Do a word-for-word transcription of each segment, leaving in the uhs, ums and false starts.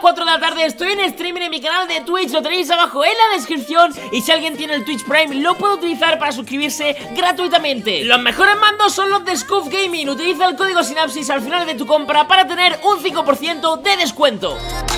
cuatro de la tarde, estoy en streaming en mi canal de Twitch, lo tenéis abajo en la descripción. Y si alguien tiene el Twitch Prime, lo puede utilizar para suscribirse gratuitamente. Los mejores mandos son los de Scuf Gaming. Utiliza el código Sinapsis al final de tu compra para tener un cinco por ciento de descuento.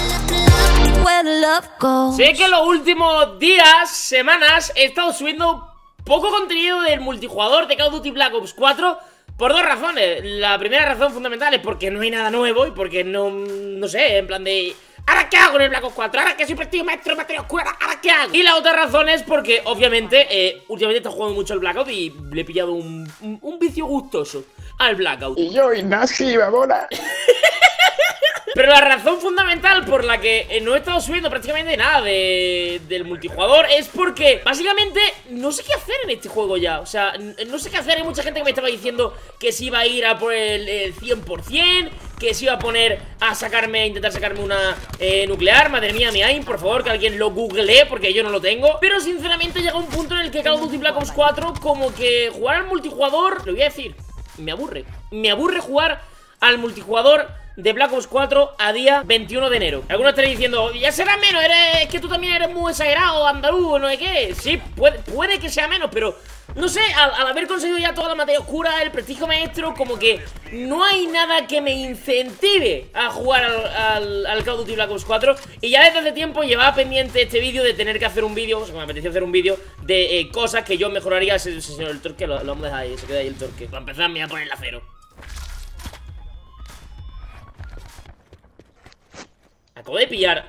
Sé que los últimos días, semanas, he estado subiendo poco contenido del multijugador de Call of Duty Black Ops cuatro por dos razones. La primera razón fundamental es porque no hay nada nuevo y porque no, no sé, en plan de... ¿ahora qué hago en el Black Ops cuatro? ¿Ahora que soy prestigio maestro, materia oscura? ¿Ahora qué hago? Y la otra razón es porque, obviamente, eh, últimamente he estado jugando mucho al Blackout y le he pillado un, un, un vicio gustoso al Blackout. Y yo, Ignacio, babona. Pero la razón fundamental por la que no he estado subiendo prácticamente nada de, del multijugador es porque, básicamente, no sé qué hacer en este juego ya. O sea, no sé qué hacer. Hay mucha gente que me estaba diciendo que se iba a ir a por el, el cien por cien, que se iba a poner a sacarme, a intentar sacarme una eh, nuclear. Madre mía, mi aim, por favor, que alguien lo googlee, porque yo no lo tengo. Pero sinceramente llega un punto en el que Call of Duty Black Ops cuatro, como que jugar al multijugador, lo voy a decir, me aburre. Me aburre jugar al multijugador de Black Ops cuatro a día veintiuno de enero. Algunos estaréis diciendo, ya será menos, eres, es que tú también eres muy exagerado, andaluz, no sé qué. Sí, puede, puede que sea menos, pero no sé, al, al haber conseguido ya toda la materia oscura, el prestigio maestro, como que no hay nada que me incentive a jugar al, al, al Call of Duty Black Ops cuatro. Y ya desde hace tiempo llevaba pendiente este vídeo de tener que hacer un vídeo, o sea, me apetecía hacer un vídeo de eh, cosas que yo mejoraría. Ese señor, el torque, lo, lo vamos a dejar ahí, se queda ahí el torque. Para empezar me voy a poner la cero. Acabo de pillar.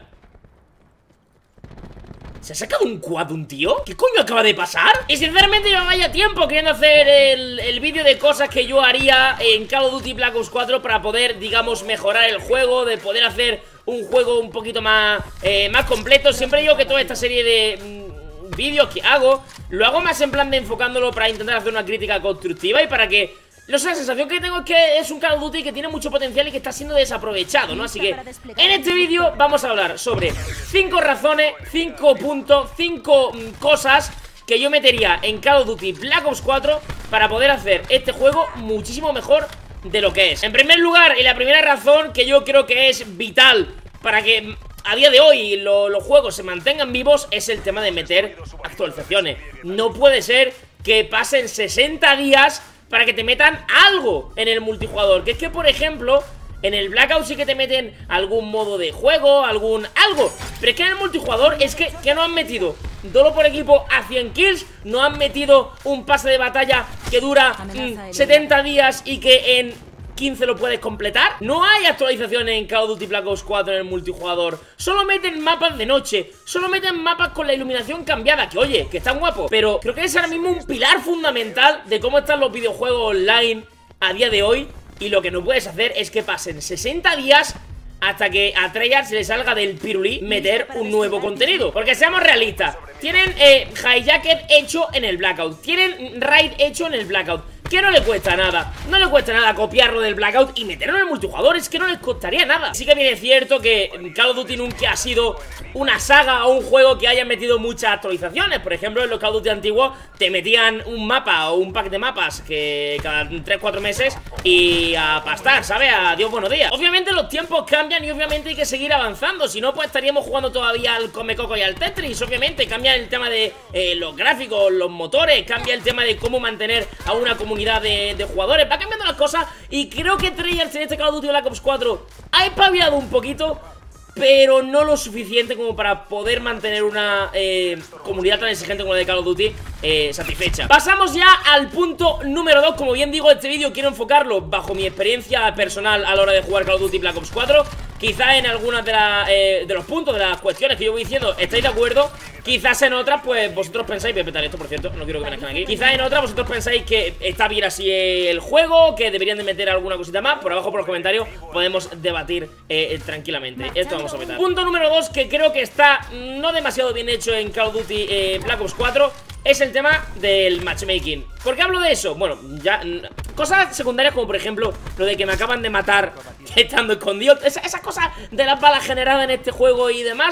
¿Se ha sacado un quad un tío? ¿Qué coño acaba de pasar? Y sinceramente llevaba ya tiempo queriendo hacer el, el vídeo de cosas que yo haría en Call of Duty Black Ops cuatro para poder, digamos, mejorar el juego, de poder hacer un juego un poquito más, eh, más completo. Siempre digo que toda esta serie de mmm, vídeos que hago, lo hago más en plan de enfocándolo para intentar hacer una crítica constructiva y para que... No sé, la sensación que tengo es que es un Call of Duty que tiene mucho potencial y que está siendo desaprovechado, ¿no? Así que en este vídeo vamos a hablar sobre cinco razones, cinco puntos, cinco cosas que yo metería en Call of Duty Black Ops cuatro para poder hacer este juego muchísimo mejor de lo que es. En primer lugar, y la primera razón que yo creo que es vital para que a día de hoy lo, los juegos se mantengan vivos, es el tema de meter actualizaciones. No puede ser que pasen sesenta días para que te metan algo en el multijugador. Que es que, por ejemplo, en el Blackout sí que te meten algún modo de juego, algún... algo. Pero es que en el multijugador es que, que no han metido dolo por equipo a cien kills. No han metido un pase de batalla que dura mm, setenta días y que en quince lo puedes completar. No hay actualizaciones en Call of Duty Black Ops cuatro en el multijugador. Solo meten mapas de noche, solo meten mapas con la iluminación cambiada, que oye, que están guapos, pero creo que es ahora mismo un pilar fundamental de cómo están los videojuegos online a día de hoy. Y lo que no puedes hacer es que pasen sesenta días hasta que a Treyarch se le salga del pirulí meter un nuevo contenido. Porque seamos realistas, tienen eh, Hijacked hecho en el Blackout, tienen Raid hecho en el Blackout, que no le cuesta nada. No le cuesta nada copiarlo del Blackout y meterlo en el multijugador. Es que no les costaría nada. Sí que bien es cierto que Call of Duty nunca ha sido una saga o un juego que haya metido muchas actualizaciones. Por ejemplo, en los Call of Duty antiguos te metían un mapa o un pack de mapas que cada tres cuatro meses y a pastar, ¿sabes? Adiós, buenos días. Obviamente los tiempos cambian y obviamente hay que seguir avanzando. Si no, pues estaríamos jugando todavía al Come Coco y al Tetris. Obviamente cambia el tema de eh, los gráficos, los motores, cambia el tema de cómo mantener a una comunidad De, de jugadores, va cambiando las cosas. Y creo que Treyarch en este Call of Duty Black Ops cuatro ha espabilado un poquito, pero no lo suficiente como para poder mantener una eh, comunidad tan exigente como la de Call of Duty eh, satisfecha. Pasamos ya al punto número dos. Como bien digo, este vídeo quiero enfocarlo bajo mi experiencia personal a la hora de jugar Call of Duty Black Ops cuatro. Quizás en algunas de, la, eh, de los puntos, de las cuestiones que yo voy diciendo estáis de acuerdo. Quizás en otras, pues vosotros pensáis... Voy a petar esto, por cierto, no quiero que me nazcan aquí. Quizás en otras vosotros pensáis que está bien así el juego, que deberían de meter alguna cosita más. Por abajo, por los comentarios, podemos debatir eh, tranquilamente. Esto vamos a petar. Punto número dos, que creo que está no demasiado bien hecho en Call of Duty eh, Black Ops cuatro, es el tema del matchmaking. ¿Por qué hablo de eso? Bueno, ya... Cosas secundarias como, por ejemplo, lo de que me acaban de matar estando escondido. Esa, esa cosa de las balas generadas en este juego y demás...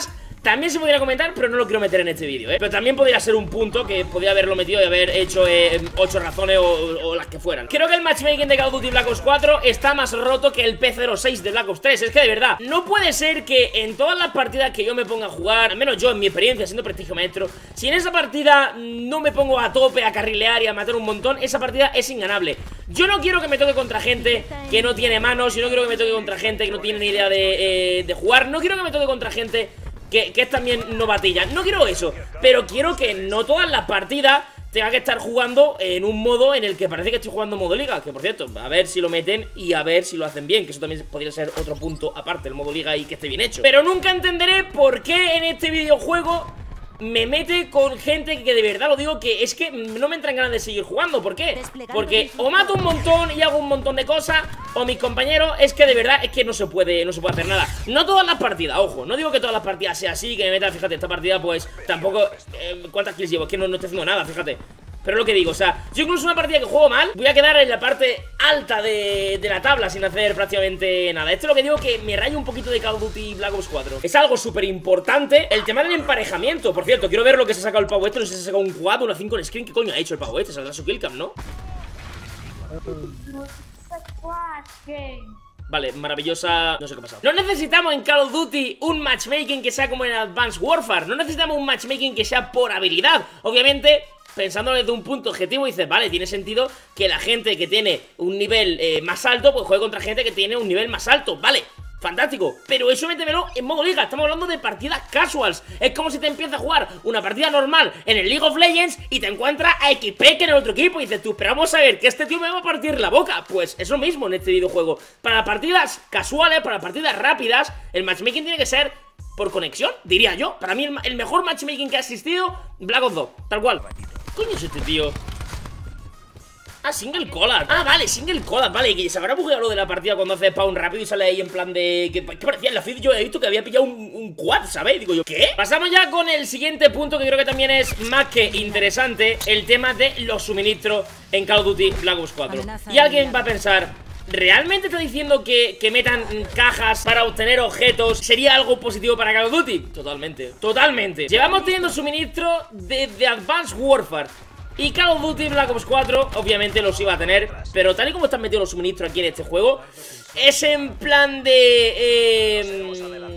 también se podría comentar, pero no lo quiero meter en este vídeo, ¿eh? Pero también podría ser un punto que podría haberlo metido y haber hecho eh, ocho razones o, o las que fueran. Creo que el matchmaking de Call of Duty Black Ops cuatro está más roto que el P cero seis de Black Ops tres. Es que de verdad, no puede ser que en todas las partidas que yo me ponga a jugar, al menos yo en mi experiencia siendo prestigio maestro, si en esa partida no me pongo a tope a carrilear y a matar un montón, esa partida es inganable. Yo no quiero que me toque contra gente que no tiene manos, yo no quiero que me toque contra gente que no tiene ni idea de, eh, de jugar, no quiero que me toque contra gente Que, que es también novatilla. No quiero eso, pero quiero que no todas las partidas tenga que estar jugando en un modo en el que parece que estoy jugando modo liga. Que por cierto, a ver si lo meten y a ver si lo hacen bien, que eso también podría ser otro punto aparte, el modo liga y que esté bien hecho. Pero nunca entenderé por qué en este videojuego me mete con gente que de verdad lo digo, que es que no me entran ganas de seguir jugando. ¿Por qué? Porque o mato un montón y hago un montón de cosas, o mis compañeros, es que de verdad es que no se puede, no se puede hacer nada. No todas las partidas, ojo, no digo que todas las partidas sea así, que me meta, fíjate, esta partida pues tampoco, eh, ¿cuántas kills llevo? Es que no, no estoy haciendo nada, fíjate. Pero lo que digo, o sea, yo incluso una partida que juego mal, voy a quedar en la parte alta de, de la tabla sin hacer prácticamente nada. Esto es lo que digo, que me rayo un poquito de Call of Duty Black Ops cuatro. Es algo súper importante el tema del emparejamiento. Por cierto, quiero ver lo que se ha sacado el pavo este. No sé si se ha sacado un quad, una cinco en screen. ¿Qué coño ha hecho el pavo este? Saldrá su killcam, ¿no? Vale, maravillosa... No sé qué ha pasado. No necesitamos en Call of Duty un matchmaking que sea como en Advanced Warfare. No necesitamos un matchmaking que sea por habilidad. Obviamente, pensándolo desde un punto objetivo, dices, vale, tiene sentido que la gente que tiene un nivel eh, más alto pues juegue contra gente que tiene un nivel más alto. Vale, fantástico, pero eso métemelo en modo liga. Estamos hablando de partidas casuals. Es como si te empiezas a jugar una partida normal en el League of Legends y te encuentras a X P que en el otro equipo y dices tú, pero vamos a ver, que este tío me va a partir la boca. Pues es lo mismo en este videojuego. Para partidas casuales, para partidas rápidas, el matchmaking tiene que ser por conexión, diría yo. Para mí el, el mejor matchmaking que ha existido, Black Ops dos, tal cual. ¿Qué coño es este tío? Ah, single collab. Ah, vale, single collab, vale. Que se habrá bugueado lo de la partida cuando hace spawn rápido y sale ahí en plan de... ¿Qué, qué parecía? En la feed yo he visto que había pillado un, un quad, ¿sabéis? Digo yo, ¿qué? Pasamos ya con el siguiente punto, que creo que también es más que interesante. El tema de los suministros en Call of Duty Black Ops cuatro. Y alguien va a pensar, ¿realmente está diciendo que, que metan cajas para obtener objetos sería algo positivo para Call of Duty? Totalmente, totalmente. Llevamos teniendo suministro desde Advanced Warfare y Call of Duty Black Ops cuatro obviamente los iba a tener, pero tal y como están metidos los suministros aquí en este juego, es en plan de... Eh,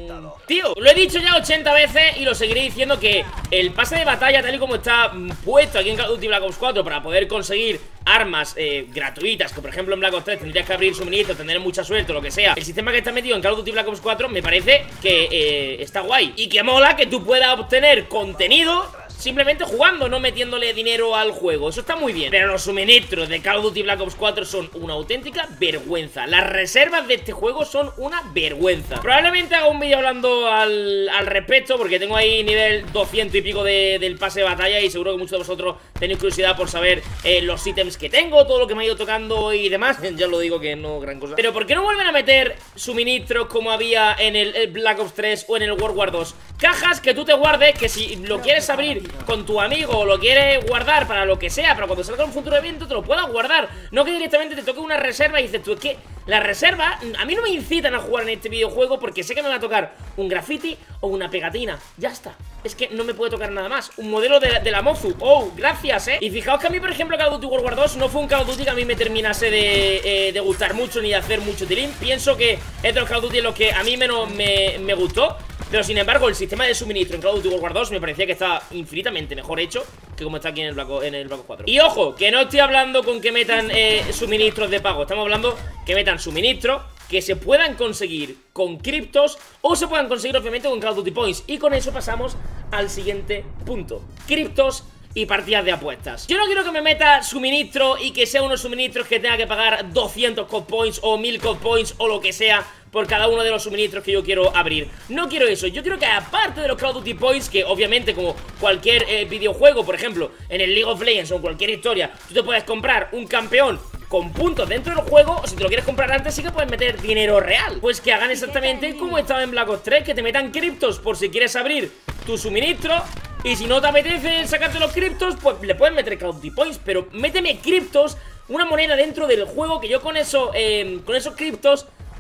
tío, lo he dicho ya ochenta veces y lo seguiré diciendo, que el pase de batalla tal y como está puesto aquí en Call of Duty Black Ops cuatro para poder conseguir armas eh, gratuitas, que por ejemplo en Black Ops tres tendrías que abrir suministros, tener mucha suerte o lo que sea. El sistema que está metido en Call of Duty Black Ops cuatro me parece que eh, está guay y que mola que tú puedas obtener contenido simplemente jugando, no metiéndole dinero al juego. Eso está muy bien. Pero los suministros de Call of Duty Black Ops cuatro son una auténtica vergüenza. Las reservas de este juego son una vergüenza. Probablemente haga un vídeo hablando al, al respecto, porque tengo ahí nivel doscientos y pico de, del pase de batalla y seguro que muchos de vosotros tenéis curiosidad por saber eh, los ítems que tengo, todo lo que me ha ido tocando y demás. Ya lo digo que no gran cosa. Pero ¿por qué no vuelven a meter suministros como había en el, el Black Ops tres o en el World War dos? Cajas que tú te guardes, que si lo quieres abrir con tu amigo o lo quieres guardar para lo que sea, pero cuando salga un futuro evento te lo puedas guardar. No que directamente te toque una reserva y dices tú, es que la reserva a mí no me incitan a jugar en este videojuego porque sé que me va a tocar un graffiti o una pegatina. Ya está. Es que no me puede tocar nada más. Un modelo de la, de la Mozu. Oh, gracias, eh. Y fijaos que a mí, por ejemplo, Call of Duty World War dos no fue un Call of Duty que a mí me terminase de, eh, de gustar mucho ni de hacer mucho tilín. Pienso que es de los Call of Duty los que a mí menos me, me gustó. Pero sin embargo, el sistema de suministro en Call of Duty World War dos me parecía que estaba infinitamente mejor hecho que como está aquí en el Black, en el Black Ops cuatro. Y ojo, que no estoy hablando con que metan eh, suministros de pago. Estamos hablando que metan suministros que se puedan conseguir con criptos o se puedan conseguir obviamente con Call of Duty Points. Y con eso pasamos al siguiente punto: criptos y partidas de apuestas. Yo no quiero que me meta suministro y que sea unos suministros que tenga que pagar doscientos C O D Points o mil C O D Points o lo que sea por cada uno de los suministros que yo quiero abrir. No quiero eso. Yo quiero que aparte de los Call of Duty Points, que obviamente como cualquier eh, videojuego, por ejemplo en el League of Legends o en cualquier historia, tú te puedes comprar un campeón con puntos dentro del juego, o si te lo quieres comprar antes sí que puedes meter dinero real. Pues que hagan exactamente como estaba en Black Ops tres, que te metan criptos por si quieres abrir tu suministro. Y si no te apetece sacarte los criptos, pues le puedes meter Call of Duty Points. Pero méteme criptos, una moneda dentro del juego, que yo con eso, eh, con esos criptos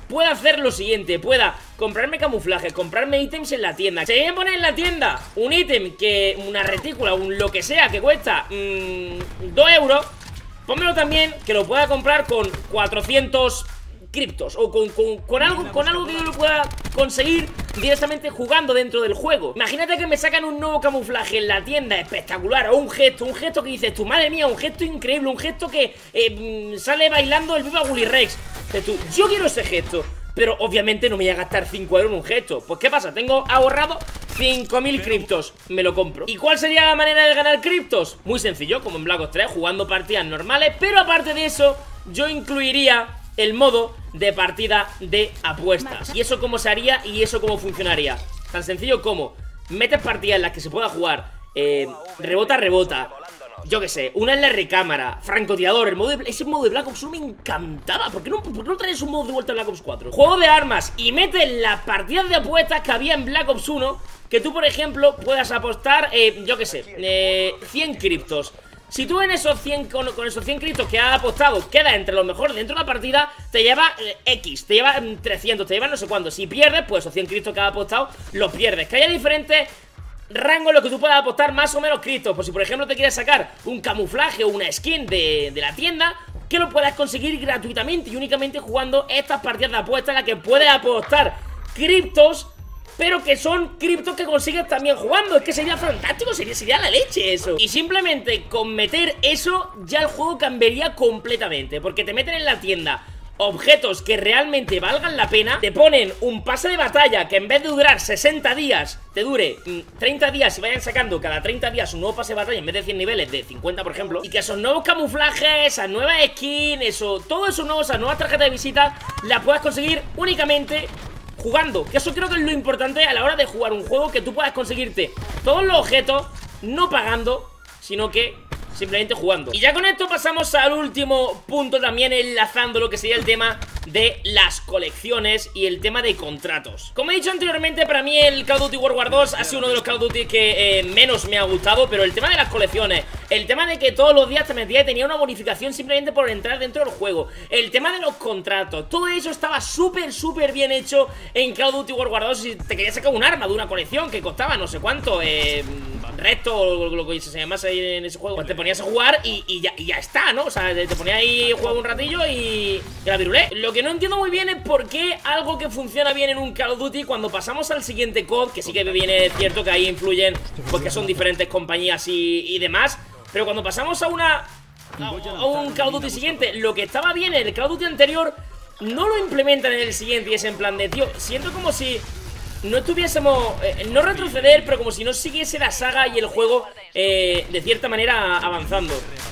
pueda hacer lo siguiente, pueda comprarme camuflaje, comprarme ítems en la tienda. Si me poner en la tienda un ítem que, una retícula, un lo que sea que cuesta mmm, dos euros, pónmelo también que lo pueda comprar con cuatrocientos criptos o con, con, con, algo, con algo que yo lo pueda conseguir directamente jugando dentro del juego. Imagínate que me sacan un nuevo camuflaje en la tienda espectacular, o un gesto, un gesto que dices tú, madre mía, un gesto increíble, un gesto que eh, sale bailando el Viva Willy Rex. Dices tú, yo quiero ese gesto, pero obviamente no me voy a gastar cinco euros en un gesto. Pues ¿qué pasa? Tengo ahorrado cinco mil criptos, me lo compro. ¿Y cuál sería la manera de ganar criptos? Muy sencillo, como en Black Ops tres, jugando partidas normales, pero aparte de eso, yo incluiría el modo de partida de apuestas. ¿Y eso cómo se haría y eso cómo funcionaría? Tan sencillo como metes partidas en las que se pueda jugar eh, rebota, rebota, yo que sé, una en la recámara, francotirador, el modo de, ese modo de Black Ops uno me encantaba. ¿Por qué no, por qué no traes un modo de vuelta en Black Ops cuatro? Juego de armas y metes las partidas de apuestas que había en Black Ops uno, que tú, por ejemplo, puedas apostar, eh, yo que sé, eh, cien criptos. Si tú en esos cien, con, con esos cien criptos que has apostado quedas entre los mejores dentro de la partida, te lleva eh, X, te lleva eh, trescientos, te lleva no sé cuánto. Si pierdes, pues esos cien criptos que has apostado los pierdes. Que haya diferentes rangos en los que tú puedas apostar más o menos criptos. Pues si por ejemplo te quieres sacar un camuflaje o una skin de, de la tienda, que lo puedas conseguir gratuitamente y únicamente jugando estas partidas de apuestas en las que puedes apostar criptos, pero que son criptos que consigues también jugando. Es que sería fantástico, sería, sería la leche eso. Y simplemente con meter eso ya el juego cambiaría completamente, porque te meten en la tienda objetos que realmente valgan la pena. Te ponen un pase de batalla que en vez de durar sesenta días te dure treinta días y vayan sacando cada treinta días un nuevo pase de batalla en vez de cien niveles, de cincuenta por ejemplo. Y que esos nuevos camuflajes, esas nuevas skins, eso, todo eso nuevo, esas nuevas tarjetas de visita las puedas conseguir únicamente jugando, que eso creo que es lo importante a la hora de jugar un juego, que tú puedas conseguirte todos los objetos no pagando, sino que simplemente jugando. Y ya con esto pasamos al último punto, también enlazando lo que sería el tema de las colecciones y el tema de contratos. Como he dicho anteriormente, para mí el Call of Duty World War dos ha sido uno de los Call of Duty que eh, menos me ha gustado, pero el tema de las colecciones, el tema de que todos los días te metías y tenía una bonificación simplemente por entrar dentro del juego, el tema de los contratos, todo eso estaba súper, súper bien hecho en Call of Duty World War dos. Si te querías sacar un arma de una colección que costaba no sé cuánto, eh, resto o lo que se llamase ahí en ese juego, pues te ponías a jugar y, y, ya, y ya está, ¿no? O sea, te ponías ahí, juego un ratillo y, y la virulé. Lo que no entiendo muy bien es por qué algo que funciona bien en un Call of Duty, cuando pasamos al siguiente C O D, que sí que viene cierto que ahí influyen porque son diferentes compañías y, y demás, pero cuando pasamos a una a, a un Call of Duty siguiente, lo que estaba bien en el Call of Duty anterior no lo implementan en el siguiente, y es en plan de, tío, siento como si no estuviésemos, eh, no retroceder, pero como si no siguiese la saga y el juego eh, de cierta manera avanzando.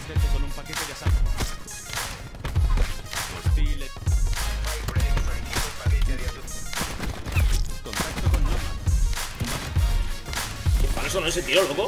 ¿Qué para eso no ese tiro, loco?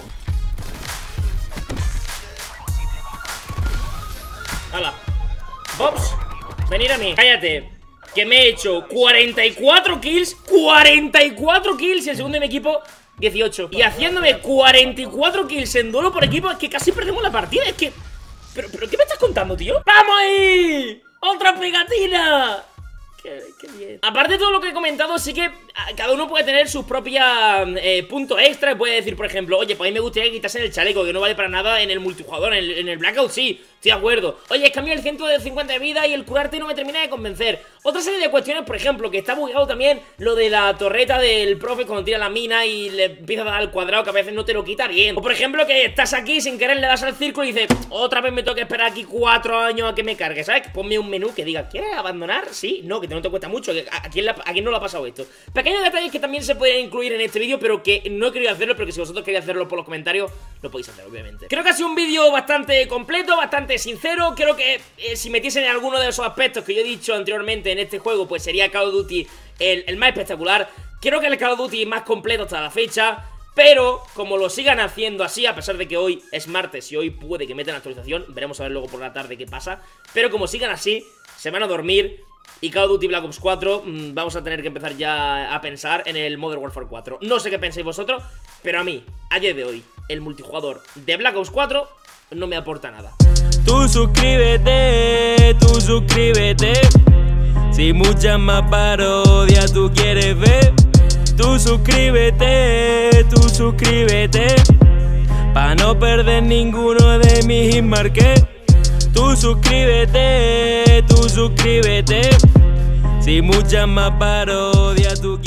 ¡Hala! ¡Bobs! Venir a mí, cállate, que me he hecho cuarenta y cuatro kills, cuarenta y cuatro kills y el segundo de mi equipo dieciocho. Y haciéndome cuarenta y cuatro kills en duelo por equipo, es que casi perdemos la partida. Es que... ¿Pero, pero qué me estás contando, tío? ¡Vamos ahí! ¡Otra pegatina! Qué, qué bien. Aparte de todo lo que he comentado, sí que cada uno puede tener sus propios eh, puntos extra. Puede decir, por ejemplo, oye, pues a mí me gustaría quitarse el chaleco, que no vale para nada en el multijugador. En el, en el Blackout sí, estoy de acuerdo. Oye, es que a mí el ciento cincuenta de vida y el curarte no me termina de convencer. Otra serie de cuestiones, por ejemplo, que está bugueado también lo de la torreta del profe cuando tira la mina y le empieza a dar al cuadrado, que a veces no te lo quita bien. O por ejemplo, que estás aquí sin querer, le das al círculo y dices, otra vez me tengo que esperar aquí cuatro años a que me cargue, ¿sabes? Ponme un menú que diga, ¿quieres abandonar? Sí, no, que no te cuesta mucho. ¿A quién, la, a quién no le ha pasado esto? Pequeños detalles que también se pueden incluir en este vídeo, pero que no he querido hacerlo, pero que si vosotros queréis hacerlo por los comentarios, lo podéis hacer, obviamente. Creo que ha sido un vídeo bastante completo, bastante sincero. Creo que eh, si metiesen en alguno de esos aspectos que yo he dicho anteriormente en este juego, pues sería Call of Duty el, el más espectacular. Creo que el Call of Duty más completo hasta la fecha. Pero como lo sigan haciendo así, a pesar de que hoy es martes y hoy puede que metan actualización, veremos a ver luego por la tarde qué pasa, pero como sigan así, se van a dormir. Y Call of Duty Black Ops cuatro, mmm, vamos a tener que empezar ya a pensar en el Modern Warfare cuatro. No sé qué pensáis vosotros, pero a mí, a día de hoy, el multijugador de Black Ops cuatro no me aporta nada. Tú suscríbete, tú suscríbete. Si muchas más parodias tú quieres ver, tú suscríbete, tú suscríbete, pa' no perder ninguno de mis Hitmarques. Tú suscríbete, tú suscríbete, si muchas más parodias tú quieres.